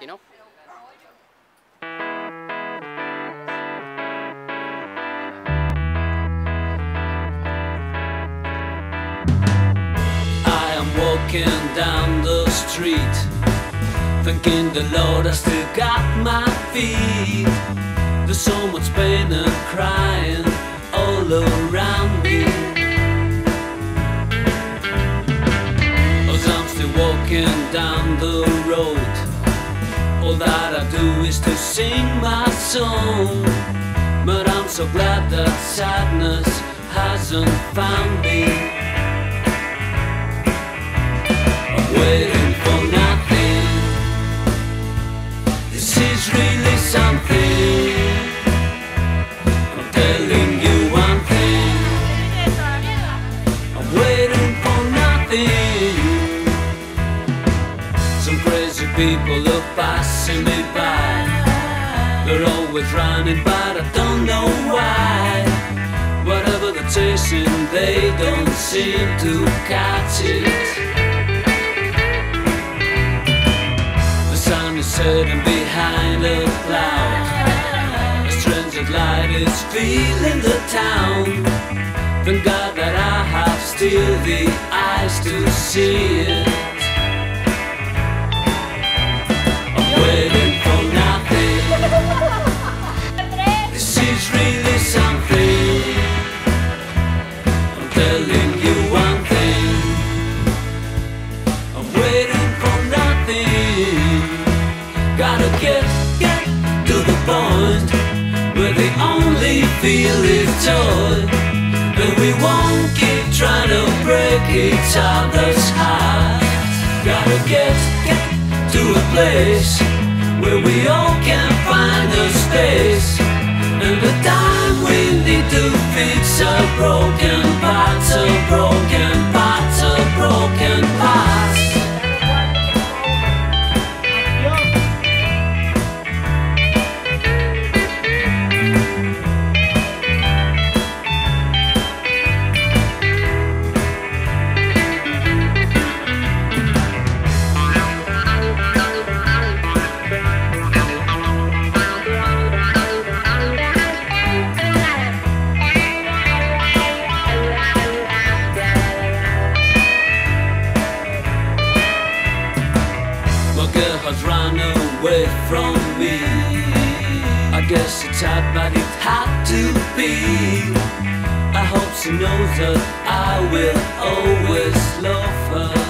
you know? I am walking down the street, thanking the Lord I still got my feet. There's so much pain and crying all around me, as I'm still walking down the road. All that I do is to sing my song, but I'm so glad that sadness hasn't found me. I'm waiting for nothing. This is really something. I'm telling you one thing. I'm waiting for nothing. Some crazy people are passing me by. They're always running, but I don't know why. Whatever they're chasing, they don't seem to catch it. The sun is setting behind a cloud. A strange light is filling the town. Thank God that I have still the eyes to see it. I'm waiting for nothing. This is really something. I'm telling you one thing. I'm waiting for nothing. Gotta get to the point where the only feel is joy, and we won't keep trying to break each other's hearts. Gotta get to a place where we all can find a space, and the time we need to fix our broken parts, our broken parts, our broken parts. Girl has run away from me. I guess it's hard, but it had to be. I hope she knows that I will always love her.